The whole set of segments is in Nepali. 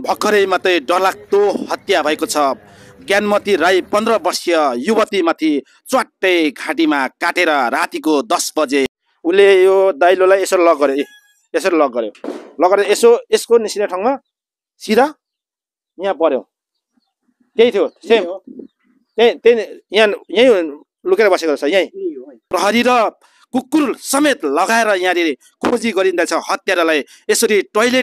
भर्खरै मात्रै डरलाग्दो हत्या भएको छ। ज्ञानमती राई 15 वर्षीय युवतीमाथि च्वाट्टै घाँटीमा काटेर रातिको 10 बजे उसले यो दाइलोलाई यसरी लक गर्यो, यसरी लक गर्यो, लक गरेर यसको निस्किने ठाउँमा सिधा यहाँ पर्यो। त्यही थियो सेम, त्यही यहीँ लुकेर बसेको रहेछ। यहीँ प्रहरी र कुकुर समेत लगाएर यहाँनिर खोजी गरिँदैछ हत्यारालाई। यसरी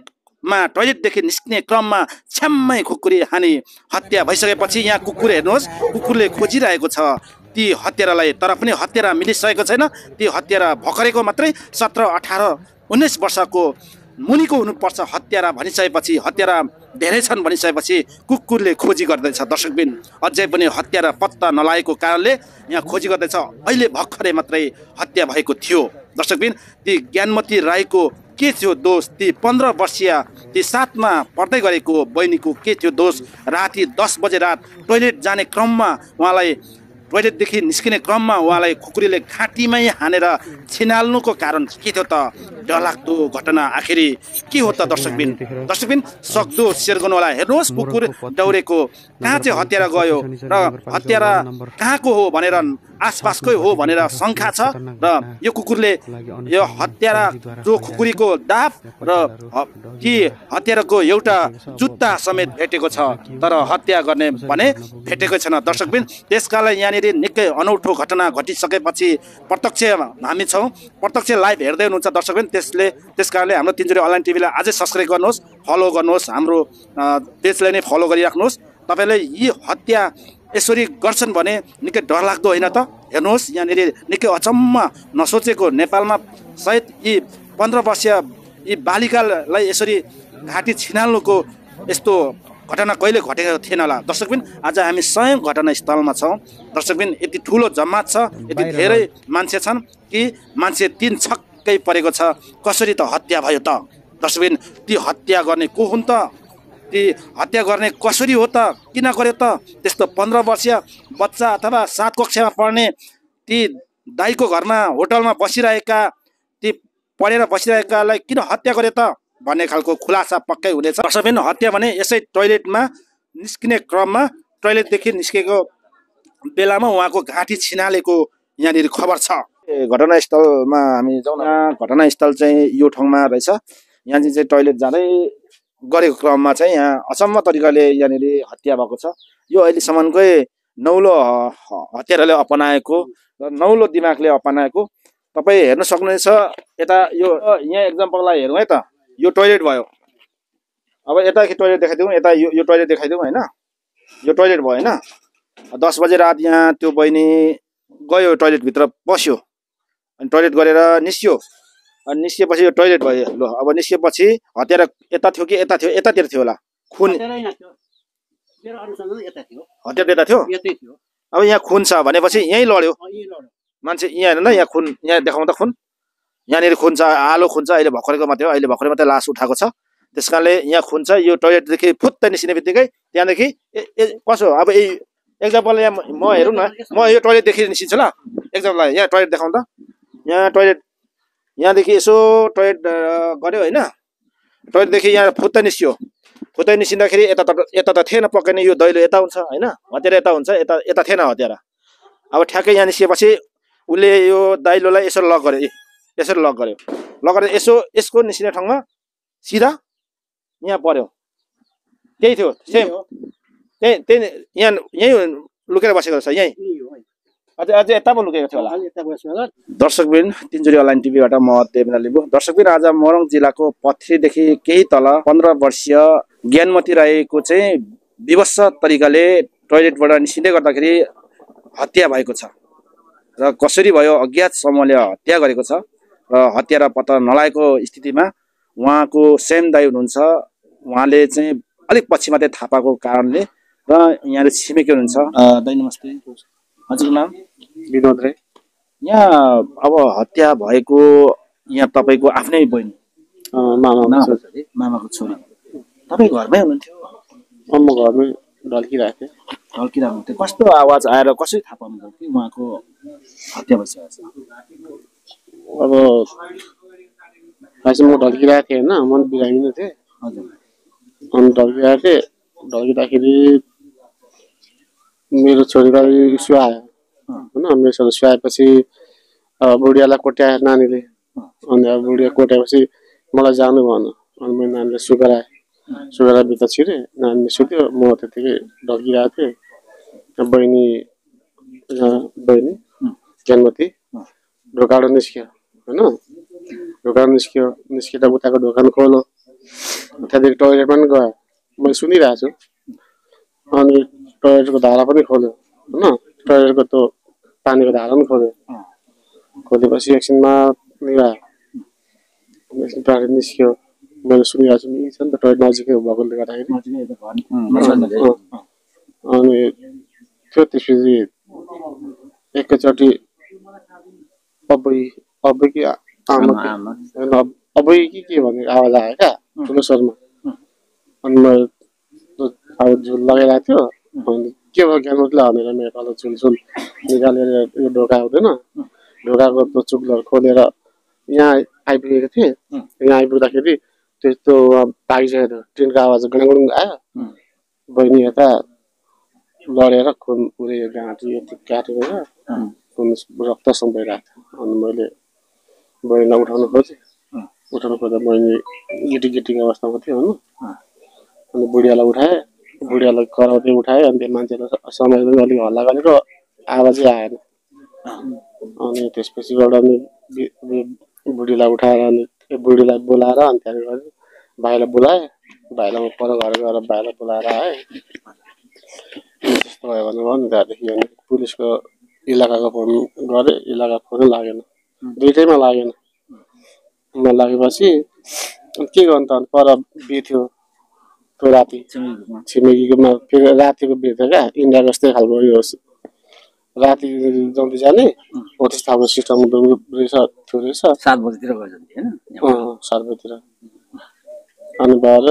टोयलेटदेखि निस्किने क्रममा छ्याम्मै खुकुरी हानी हत्या भइसकेपछि यहाँ कुकुर हेर्नुहोस्, कुकुरले खोजिरहेको छ ती हत्यारालाई, तर पनि हत्यारा मिलिसकेको छैन। ती हत्यारा भर्खरैको मात्रै 17, 18, 19 वर्षको मुनिको हुनुपर्छ हत्यारा भनिसकेपछि, हत्यारा धेरै छन् भनिसकेपछि कुकुरले खोजी गर्दैछ। दर्शकबिन अझै पनि हत्यारा पत्ता नलागेको कारणले यहाँ खोजी गर्दैछ। अहिले भर्खरै मात्रै हत्या भएको थियो। दर्शकबिन ती ज्ञानमती राईको के थियो दोष? ती 15 वर्षीय ती 7मा पढ्दै गरेको बहिनीको के थियो दोष? राति 10 बजे रात टोयलेट जाने क्रममा उहाँलाई, टोयलेटदेखि निस्किने क्रममा उहाँलाई खुकुरीले घाँटीमै हानेर छिनाल्नुको कारण के थियो त? डरलाग्दो घटना आखिरी के हो त? दर्शकबिन सक्दो सेयर गर्नु होला। हेर्नुहोस् कुकुर दौडेको, कहाँ चाहिँ हत्यारा गयो र हत्यारा कहाँको हो भनेर, आसपासकै हो भनेर शङ्का छ। र यो कुकुरले यो हत्यारा जो खुकुरीको दाप र ती हत्याराको एउटा जुत्ता समेत भेटेको छ, तर हत्या गर्ने भने भेटेकै छैन। दर्शकबिन त्यसकारण यहाँनिर निकै अनौठो घटना घटिसकेपछि प्रत्यक्ष हामी छौँ, प्रत्यक्ष लाइभ हेर्दै हुनुहुन्छ दर्शकबिन। त्यस कारणले हाम्रो तिनजुरे अनलाइन टिभीलाई अझै सब्सक्राइब गर्नुहोस्, फलो गर्नुहोस्, हाम्रो पेजलाई नै फलो गरिराख्नुहोस्। तपाईँले यी हत्या यसरी गर्छन् भने निकै डरलाग्दो होइन त? हेर्नुहोस् यहाँनिर निकै अचम्म नसोचेको, नेपालमा सायद यी 15 वर्षीय यी बालिकालाई यसरी घाँटी छिनाल्नुको यस्तो घटना कहिले घटेको थिएन होला। दर्शकबिन आज हामी स्वयं घटनास्थलमा छौँ। दर्शकबिन यति ठुलो जमात छ, यति धेरै मान्छे छन् कि मान्छे 3 छक्कै परेको छ। कसरी त हत्या भयो त? दर्शकबिन ती हत्या गर्ने को हुन् त? ती हत्या गर्ने कसरी हो त? किन गर्यो त? त्यस्तो 15 वर्षीय बच्चा अथवा 7 कक्षामा पढ्ने ती दाइको घरमा होटलमा बसिरहेका, ती पढेर बसिरहेकालाई किन हत्या गर्यो त भन्ने खालको खुलासा पक्कै हुनेछ। दर्शकबिन हत्या भने यसै टोयलेटमा निस्किने क्रममा, टोयलेटदेखि निस्केको बेलामा उहाँको घाँटी छिनालेको यहाँनिर खबर छ। घटनास्थलमा हामी जाउँ न। घटनास्थल चाहिँ यो ठाउँमा रहेछ। यहाँ चाहिँ टोयलेट जाँदै गरेको क्रममा चाहिँ यहाँ अचम्म तरिकाले यहाँनिर हत्या भएको छ। यो अहिलेसम्मकै नौलो हत्याराले अपनाएको र नौलो दिमागले अपनाएको तपाईँ हेर्न सक्नुहुनेछ। यता यो यहाँ एक्जाम्पललाई हेरौँ है त। यो टोयलेट भयो, अब यता टोयलेट देखाइदिउँ, यता यो टोयलेट देखाइदिउँ होइन। यो टोयलेट भयो होइन। 10 बजे रात यहाँ त्यो बहिनी गयो, टोयलेटभित्र बस्यो, अनि टोयलेट गरेर निस्क्यो। अनि निस्किएपछि यो टोयलेट भयो। ल अब निस्किएपछि हत्यारा यता थियो कि यता थियो? यतातिर थियो होला। खुन हत्यारा यता थियो। अब यहाँ खुन छ भनेपछि यहीँ लड्यो मान्छे। यहाँ हेर्नु न, यहाँ खुन, यहाँ देखाउँ त खुन। यहाँनिर खुन छ, आलो खुन छ। अहिले भर्खरैको मात्रै हो, अहिले भर्खरै मात्रै लास उठाएको छ। त्यस कारणले यहाँ खुन छ। यो टोयलेटदेखि फुत्त निस्किने बित्तिकै त्यहाँदेखि कसो? अब यही एक्जाम्पल यहाँ म हेरौँ न, म यो टोयलेटदेखि निस्किन्छु ल। एक्जाम्पल यहाँ टोयलेट देखाउँ त। यहाँ टोयलेट, यहाँदेखि यसो टोयलेट गऱ्यो होइन। टोयलेटदेखि यहाँ फुत्त निस्क्यो। फुत्तै निस्किँदाखेरि यता त थिएन पक्कै नै, यो दैलो यता हुन्छ होइन, हतियारा यता हुन्छ, यता थिएन हतियारा। अब ठ्याक्कै यहाँ निस्किएपछि उसले यो दाइलोलाई यसरी लक गर्यो, यसरी लक गर्यो, लक गरेर यसको निस्किने ठाउँमा सिधा यहाँ पर्यो। त्यही थियो सेम, त्यही यहीँ लुकेर बसेको रहेछ। यहीँ अझै यता पो लुकेको थियो होला। दर्शकबिन तिनजुरे अनलाइन टिभीबाट म देवेन्द्र लिम्बू। दर्शकबिन आज मोरङ जिल्लाको पथरीदेखि केही तल 15 वर्षीय ज्ञानमती राईको चाहिँ विवश तरिकाले टोयलेटबाट निस्किँदै गर्दाखेरि हत्या भएको छ। र कसरी भयो? अज्ञात समूहले हत्या गरेको छ र हत्यारा पत्ता नलागेको स्थितिमा उहाँको सेम दाइ हुनुहुन्छ, उहाँले चाहिँ अलिक पछि मात्रै थाहा पाएको कारणले र यहाँले छिमेकी हुनुहुन्छ। दाइ नमस्ते, हजुरको नाम? विनोद रे। यहाँ अब हत्या भएको यहाँ तपाईँको आफ्नै बहिनी, मामाको छोरी, तपाईँ घरमै हुनुहुन्थ्यो? म घरमै ढल्किरहेको थिएँ। कस्तो आवाज आएर कसरी थाहा पाउनुभयो कि उहाँको हत्या भइसकेको छ? अब खासै म ढल्किरहेको थिएँ होइन, मन बिरामिलो थिएँ। हजुर। अनि ढल्किरहेको थिएँ। ढल्किँदाखेरि मेरो छोरीलाई इस्यु आयो होइन। मेरो छोरी इस्यु आएपछि बुढियालाई कोट्यायो नानीले। अनि अब बुढिया कोट्याएपछि मलाई जानु भएन। अनि मेरो नानीले सुगराएँ। सुगराएभित्र छिरेँ। नानीले सुत्यो। म त्यतिकै ढल्किरहेको थिएँ। बहिनी ज्ञानमती ढोकाबाट निस्क्यो होइन। ढोकाबाट निस्किँदा उताको ढोका खोल्यो। त्यहाँदेखि टोइलेट पनि गयो। मैले सुनिरहेको छु। अनि टोइलेटको धारा पनि खोल्यो होइन। टोइलेटको त्यो पानीको धारा पनि खोल्यो। खोलेपछि एकछिनमा एकछिन टोइलेट निस्क्यो। मैले सुनिरहेको छु नि त टोइलेट नजिकै भएकोले गर्दाखेरि। अनि त्यो त्यसपछि एकैचोटि अबै कि आमा अबै कि के भन्ने आवाज आयो क्या ठुलो स्वरमा। अनि मैले अब झुल लगाइरहेको थियो। अनि के भयो ज्ञानमतीले भनेर मेरो तल झुल निकालेर यो ढोका हुँदैन ढोकाको त्यो चुक्लहरू खोलेर यहाँ आइपुगेको थिएँ। यहाँ आइपुग्दाखेरि त्यस्तो भागिसकेको थियो। ट्रेनको आवाज गडङगडङ आयो। बहिनी यता लडेर खुन पुरै घाँटी यति काटेर खुन रक्तसँग भइरहेको थियो। अनि मैले बहिनीलाई उठाउनु खोजेँ। उठाउनु खोज्दा बहिनी गिटी अवस्थामा थियो होइन। अनि बुढियालाई उठाएँ। बुढियालाई कराउँदै उठाएँ। अनि त्यो मान्छेलाई समाजले अलिक हल्ला गरेको आवाजै आएन। अनि त्यसपछिबाट अनि बुढीलाई उठाएर अनि बुढीलाई बोलाएर अनि त्यहाँदेखि भाइलाई बोलाएँ। भाइलाई म पर घर गएर भाइलाई बोलाएर आएँ। त्यस्तो भयो भने भयो नि त्यहाँदेखि अनि पुलिसको इलाकाको फोन गरेँ। इलाकाको फोनै लागेन। दुइटैमा लागेन। लागेपछि के गर्नु त पर बिहे थियो त्यो राति छिमेकीकोमा फेरि रातिको बिहे थियो क्या। इन्डिया जस्तै खालको यो राति जल्दी जाने हो त्यस्तो खालको सिस्टम रहेछ थियो रहेछ। 7 बजीतिर गयो होइन। 7 बजीतिर अनि भएर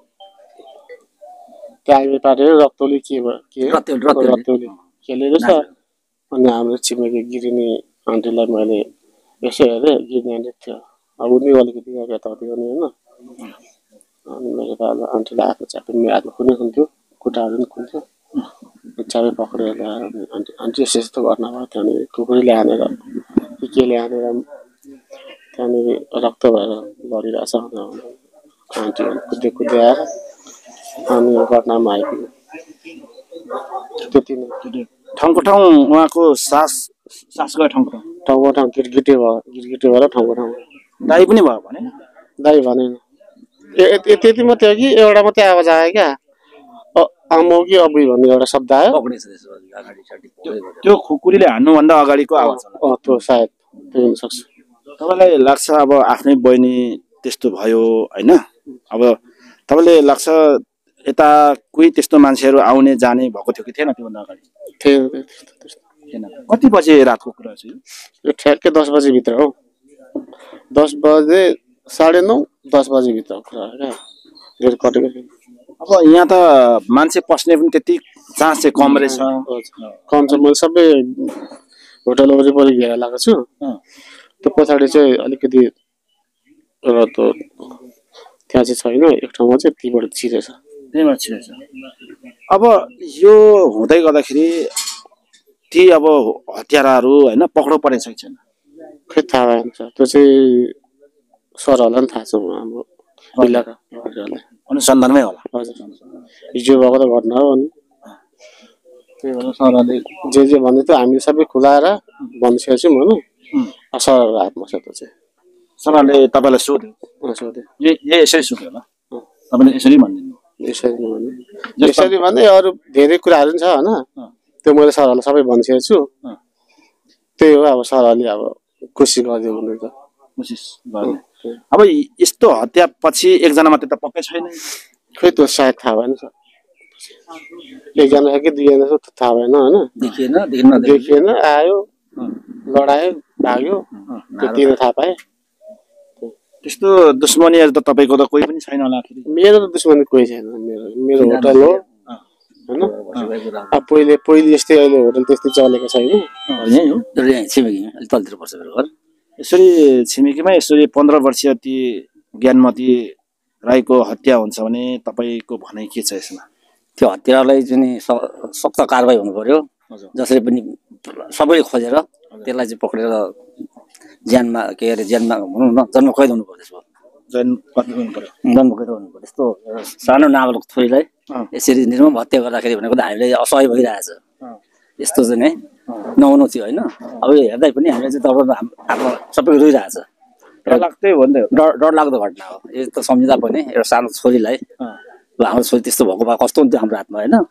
टाइम पारेर रक्तौली के रक्तौली खेले रहेछ। अनि हाम्रो छिमेकी गिरिनी आन्टीलाई मैले यसो हेरेँ। गिरिनी आन्टी थियो। अब उनी अलिकति यताउति गर्ने होइन। अनि मेरो त आन्टीलाई आएको चापी मेरो हातमा खुनै खुन्थ्यो। खुट्टाहरू पनि खुन्थ्यो। चाबी पक्रेर ल्याएर आन्टी यस्तो घटना भयो। त्यहाँनिर कुकुरले हानेर केले हानेर त्यहाँनिर रक्त भएर लडिरहेछ। आन्टी कुद्दै आएर अनि घटनामा आइपुग्यो। त्यति नै। ठाउँको ठाउँ उहाँको सास गयो। ठाउँको ठाउँ गिरगिटे भएर ठाउँको ठाउँ दाइ पनि भयो भने दाइ भनेन। त्यति मात्रै हो कि एउटा मात्रै आवाज आयो क्या। आमो कि अबुई भन्ने एउटा शब्द आयो। त्यो खुकुरीले हान्नुभन्दा अगाडिको आवाज त्यो सायद त्यो हुनसक्छ। तपाईँलाई लाग्छ अब आफ्नै बहिनी त्यस्तो भयो होइन। अब तपाईँले लाग्छ यता कोही त्यस्तो मान्छेहरू आउने जाने भएको थियो कि थिएन त्योभन्दा अगाडि? थिएन। कति बजे रातको कुरा छ यो? ठ्याक्कै 10 बजीभित्र हो। 10 बजे 9:30 10 बजीभित्र कुरा हो क्या। धेरै कटेको थियो। अब यहाँ त मान्छे पस्ने पनि त्यति चान्स चाहिँ कम रहेछ। कम छ। मैले सबै होटल वरिपरि घेरा लगाएको छु। त्यो पछाडि चाहिँ अलिकति एउटा त्यो त्यहाँ चाहिँ छैन। एक ठाउँमा चाहिँ तीबाट छिरेछ। अब यो हुँदै गर्दाखेरि ती अब हत्याराहरू होइन पक्राउ परेछ कि छैन? खै थाहा भएन। त्यो चाहिँ सरहरूलाई पनि थाहा छ। हाम्रो इलाका अनुसन्धानमै होला। हजुर हिजो भएको त घटना हो। अनि त्यही भएर सरहरूले जे भन्दै थियो हामीले सबै खुलाएर भनिसकेको छौँ होइन। सरहरूको हातमा छ त्यो चाहिँ। सरहरूले तपाईँलाई सोध्यो यसरी सोध्यो होला तपाईँले यसरी भनिदिनु? यसरी भन्दै अरू धेरै कुराहरू पनि छ होइन। त्यो मैले सरहरूलाई सबै भनिसकेको छु। त्यही हो अब सरहरूले अब कोसिस गरिदियो भने त कोसिस गर्ने। अब यस्तो हत्या पछि एकजना मात्रै त पक्कै छैन। खै त्यो सायद थाहा भएन सर। एकजना कि दुईजना थाहा भएन होइन। देखिएन आयो लडायो भाग्यो त्यति नै थाहा पाएँ। त्यस्तो दुश्मनीहरू त तपाईँको त कोही पनि छैन होला? मेरो त दुश्मनी कोही छैन। मेरो होटल हो होइन। अब पहिले जस्तै अहिले होटल त्यस्तै चलेको छैन। तलतिर पर्छ मेरो घर। यसरी छिमेकीमा यसरी 15 वर्षीय ती ज्ञानमती राईको हत्या हुन्छ भने तपाईँको भनाइ के छ यसमा? त्यो हत्यारालाई चाहिँ नि सख्त कारबाही हुनु पर्यो। जसरी पनि सबैले खोजेर त्यसलाई चाहिँ पक्रेर ज्यानमा ज्यानमा भनौँ न जन्मकैद हुनु पर्यो। त्यसको जन्मकैद हुनु पर्यो। यस्तो सानो नाबालक छोरीलाई यसरी निर्मम हत्या गर्दाखेरि भनेको त हामीले असह्य भइरहेछ। यस्तो चाहिँ नै नहुनु थियो होइन। अब हेर्दै पनि हामीले चाहिँ तब आफ्नो सबै रोइरहेछ। डर लाग्दो घटना हो यो त सम्झिँदा पनि। एउटा सानो छोरीलाई हाम्रो छोरी त्यस्तो भएको भए कस्तो हुन्थ्यो हाम्रो हातमा होइन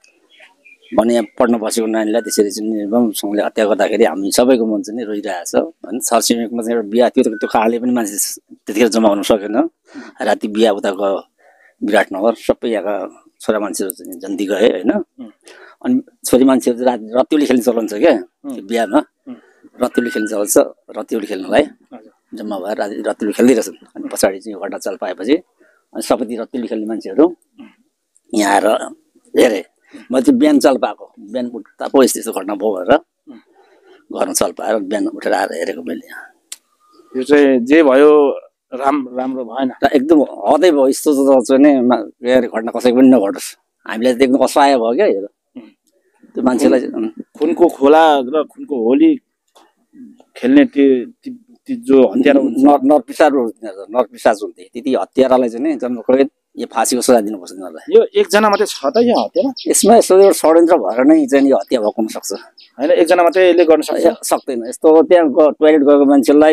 भने यहाँ पढ्न बसेको नानीलाई त्यसरी चाहिँ निर्ममसँगले हत्या गर्दाखेरि हामी सबैको मन चाहिँ रोइरहेछ होइन। छरछिमेकमा चाहिँ एउटा बिहा त्यो कारणले पनि मान्छे त्यतिखेर जम्मा हुन सकेन। राति बिहा उता गयो विराटनगर सबै यहाँका छोरा मान्छेहरू चाहिँ जन्ती गए होइन। अनि छोरी मान्छेहरू चाहिँ राति रत्तिउली खेल्ने चलन छ क्या त्यो बिहामा। रत्तिउली खेल्ने चलन छ। रत्तिउली खेल्नलाई जम्मा भएर राति रत्तिउली खेल्दै रहेछन्। अनि पछाडि चाहिँ घटना चाल पाएपछि अनि सबैतिर रत्तिउली खेल्ने मान्छेहरू यहाँ आएर हेरे। मैले चाहिँ बिहान चाल पाएको बिहान उठ्दा पो यस्तो घटना भयो भनेर घरमा चाल पाएर बिहान उठेर आएर हेरेको मैले। यो चाहिँ जे भयो राम्रो भएन एकदम हदै भयो। यस्तो चाहिँ नि घटना कसैको पनि नघटोस्। हामीलाई त एकदम असहाय भयो क्या यो त्यो मान्छेलाई। खुनको खोला र खुनको होली खेल्ने त्यो जो हत्यारा नरपिसाज हुन्थे त्यति हत्यारालाई चाहिँ नि जन्मकैद यो फाँसीको सजाय दिनुपर्छ तिनीहरूलाई। यो एकजना मात्रै छ त यो हत्यारा? यसमा यस्तो एउटा षड्यन्त्र भएर नै चाहिँ यो हत्या भएको हुनसक्छ होइन। एकजना मात्रै यसले गर्न सक्दैन। यस्तो त्यहाँ टोइलेट गएको मान्छेलाई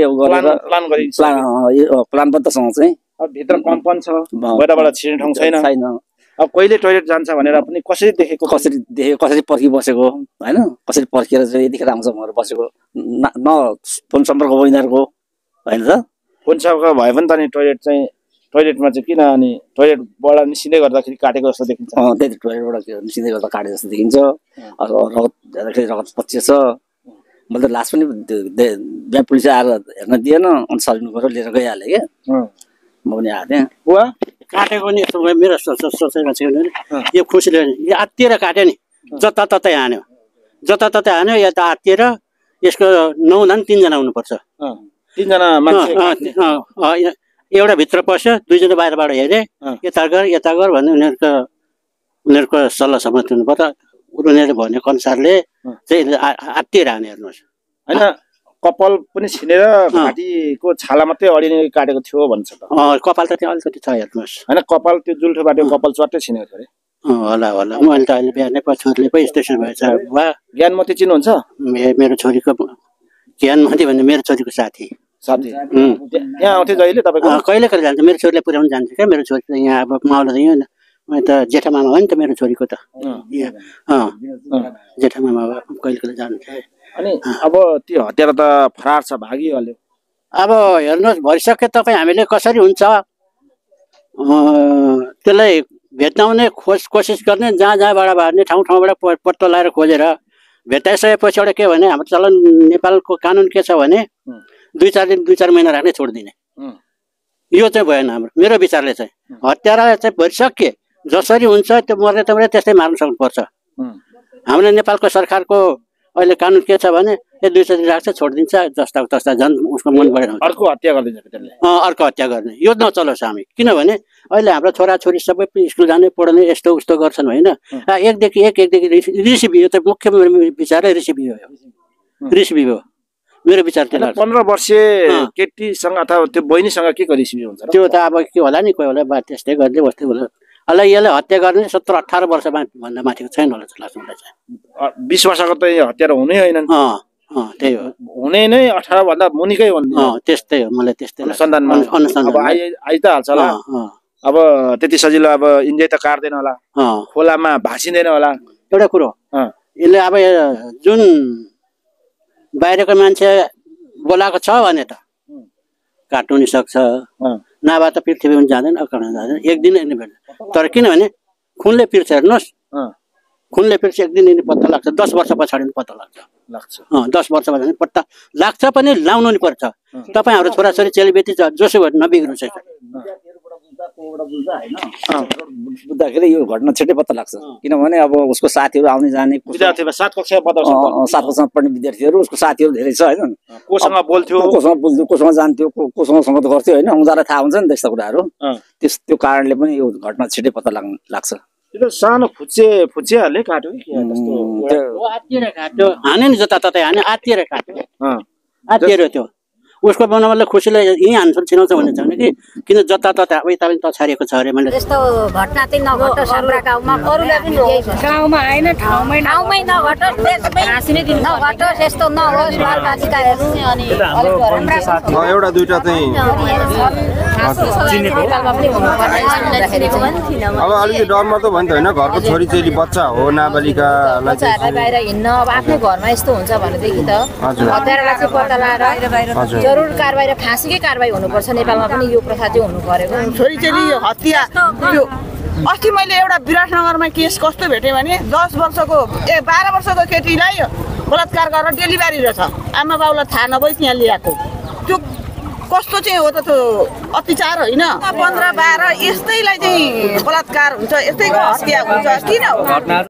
प्लानबद्धसँग चाहिँ भित्र कम्पन छ बाहिरबाट छिर्ने ठाउँ छैन। अब कहिले टोइलेट जान्छ भनेर पनि कसरी देखेको कसरी पर्खिबसेको होइन। कसरी पर्खिएर चाहिँ यतिखेर आउँछ भनेर बसेको न फोन सम्पर्क भयो यिनीहरूको होइन त। फोन सम्पर्क भयो भने त अनि टोइलेटमा चाहिँ किन अनि टोइलेटबाट निस्किँदै गर्दाखेरि काटेको जस्तो देखिन्छ। त्यही त टोइलेटबाट निस्किँदै गर्दा काटेको जस्तो देखिन्छ। रगत हेर्दाखेरि रगत पच्चिएछ। मैले त लास्ट पनि बिहा पुलिस आएर हेर्न दिएन अनि सल्नु गएर लिएर गइहालेँ क्या म पनि आएको थिएँ। बुवा काटेको नि यस्तो मेरो सोचेको छैन नि यो खुसीले यो आत्तिएर काट्यो नि जताततै हान्यो जताततै हान्यो या त आत्तिएर यसको नहुँदा पनि 3 जना हुनुपर्छ। 3 जना मान्छे एउटा भित्र पस्यो 2 जना बाहिरबाट हेरे यता गर भन्ने उनीहरूको सल्लाह सम्मति हुनुपर्छ। उनीहरूले भनेको अनुसारले चाहिँ आत्तिएर हान्यो हेर्नुहोस् होइन। कपाल पनि छिनेर घाँटीको छाला मात्रै अडिने काटेको थियो भन्छ त। कपाल त त्यहाँ अलिकति छ हेर्नुहोस् होइन। कपाल त्यो जुल्ठो बाटो कपाल च्वाट्टै छिनेको थियो अरे। होला मैले त अहिले बिहानै छोरीले पो स्टेसन भएछ। ज्ञानमती चिन्नुहुन्छ? मेरो छोरीको ज्ञानमती भन्ने मेरो छोरीको साथी यहाँ आउँथ्यो जहिले तपाईँको? कहिले जान्छ मेरो छोरीलाई पुर्याउनु जान्छ क्या। मेरो छोरी त यहाँ अब माउला त यहाँ मैले त जेठा मामा हो नि त मेरो छोरीको त जेठा मामा कहिले जान्छ। अनि अब त्यो हत्यारा त फरार छ भागिहाल्यो। अब हेर्नुहोस् भइसक्यो तपाईँ हामीले कसरी हुन्छ त्यसलाई भेट्टाउने कोसिस गर्ने जहाँबाट भाग्ने ठाउँबाट पत्तो लगाएर खोजेर भेटाइसकेपछि एउटा के भने हाम्रो चलन नेपालको कानुन के छ भने 2-4 महिना राख्ने छोडिदिने। यो चाहिँ भएन हाम्रो मेरो विचारले चाहिँ। हत्यारालाई चाहिँ भइसके जसरी हुन्छ त्यो मर्ने त त्यस्तै मार्न सक्नुपर्छ। हामीले नेपालको सरकारको अहिले कानुन के छ भने यो 2-4 दिन राख्छ छोडिदिन्छ जस्ताको तस्ता झन् उसको मन बढेर अर्को हत्या गरिदिन्छ त्यसले। अर्को हत्या गर्ने यो नचलोस् हामी। किनभने अहिले हाम्रो छोराछोरी सबै स्कुल जाने पढ्ने यस्तो उस्तो गर्छन् होइन। एकदेखि रिसिभी यो त मुख्य विचारै रिसिभी हो मेरो विचार। त्यसलाई 15 वर्षीय केटीसँग अथवा त्यो बहिनीसँग के रिसिभी हुन्छ त्यो त अब के होला नि कोही होला बा त्यस्तै गर्ने वस्तै होला। अहिले यसले हत्या गर्ने 17-18 वर्षमा भन्दा माथिको छैन होला जस्तो लाग्छ मलाई चाहिँ। 20 वर्षको त हत्यारा हुनै होइनन्। त्यही हो हुने नै 18 भन्दा मुनिकै हो। त्यस्तै हो मलाई त्यस्तै अनुसन्धानमा अब आइ त हाल्छ होला। अब त्यति सजिलो अब इन्जोय त काट्दैन होला। खोलामा भासिँदैन होला। एउटा कुरो यसले अब जुन बाहिरको मान्छे बोलाएको छ भने त काट्नु नि सक्छ नभए त पृथ्वी पनि जाँदैन अकाउन्ट जाँदैन एक दिन यिनी भेट्छ। तर किनभने खुनले पिर्छ हेर्नुहोस् खुनले पिर्छ एक दिन यिनी पत्ता लाग्छ 10 वर्ष पछाडि पत्ता लाग्छ 10 वर्ष पछाडि पत्ता लाग्छ पनि लाउनु नि पर्छ। तपाईँ हाम्रो छोराछोरी चेलीबेटी जोसो नबिग्रिनु चाहिँ बुझ्दाखेरि यो घटना छिट्टै पत्ता लाग्छ किनभने अब उसको साथीहरू आउने जाने विद्यार्थीमा 7 कक्षा पढ्दा 7 कक्षामा पढ्ने विद्यार्थीहरू उसको साथीहरू धेरै छ हैन कोसँग बोल्थ्यो कोसँग जान्थ्यो कोसँग सङ्गत गर्थ्यो हैन उनीहरूलाई थाहा हुन्छ नि त्यस्ता कुराहरू त्यो कारणले पनि यो घटना छिट्टै पत्ता लाग्छ त्यो सानो फुच्चेहरूले काट्यो कि आत्तिएर काट्यो हाने नि जताततै हाने आत्तिएर काट्यो आत्तिएर त्यो उसको बनाउनले खुसीले यहीँ हान्छ छिनाउँछ भन्ने छैन कि किन जताततै अब यता पनि तछारिएको छ अरे मैले त्यस्तो घटना चाहिँ नघटोस् हाम्रा गाउँमा अरूलाई पनि गाउँमा होइन ठाउँमै नघटोस् नघटोस् यस्तो नहोस् बालबालिकाहरू अनि एउटा दुईटा चाहिँ अब अलिकति डर मात्रै भयो नि त होइन घरको छोरी चेली बच्चा हो नाबालिकालाई बाहिर हिँड्न अब आफ्नै घरमा यस्तो हुन्छ भनेदेखि त हत्यारालाई चाहिँ पत्ता लगाएर जरुर कारबाही र फाँसीकै कारबाही हुनुपर्छ नेपालमा पनि यो प्रथा चाहिँ हुनु परेको छोरी चेली हत्या यो अस्ति मैले एउटा विराटनगरमा केस कस्तो भेटेँ भने 10 वर्षको 12 वर्षको केटीलाई बलात्कार गरेर डेलिभरी रहेछ आमा बाउलाई थाहा नभई त्यहाँ ल्याएको त्यो कस्तो चाहिँ हो त त्यो अत्याचार होइन 15-12 यस्तैलाई चाहिँ बलात्कार हुन्छ यस्तैको हत्या हुन्छ किन हो